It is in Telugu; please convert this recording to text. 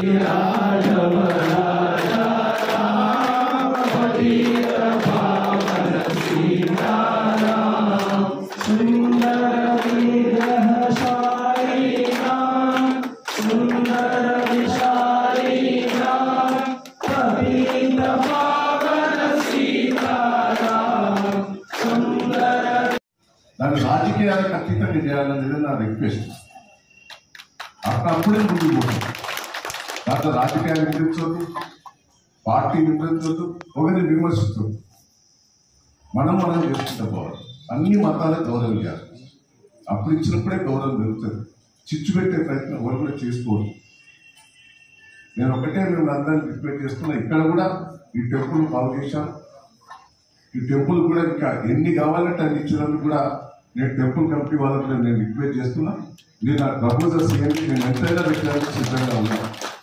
దాన్ని రాజకీయాలకు అతీతంగా చేయాలనేది నా రిక్వెస్ట్. అప్పుడే ముందుకు పోతాం. దాంట్లో రాజకీయాలు విమర్శించవద్దు, పార్టీ విమర్శించవద్దు, ఒకరిని విమర్శించవద్దు. మనం చేసుకుంటూ పోవాలి. అన్ని మతాలకు గౌరవం ఇవ్వాలి. అప్పుడు ఇచ్చినప్పుడే గౌరవం దొరుకుతుంది. చిచ్చు పెట్టే ప్రయత్నం ఎవరు కూడా చేసుకోవద్దు. నేను ఒకటే మేము అందరినీ రిక్వెస్ట్ చేస్తున్నా. ఇక్కడ కూడా ఈ టెంపుల్ బాగు చేశాం. ఈ టెంపుల్ కూడా ఇంకా ఎన్ని కావాలంటే అన్ని ఇచ్చినందుకు కూడా నేను టెంపుల్ కమిటీ వాళ్ళకు నేను రిక్వెస్ట్ చేస్తున్నా. నేను ఆ ప్రపోజల్స్ ఏంటి నేను ఎంతైనా పెట్టడానికి సిద్ధంగా ఉన్నాను.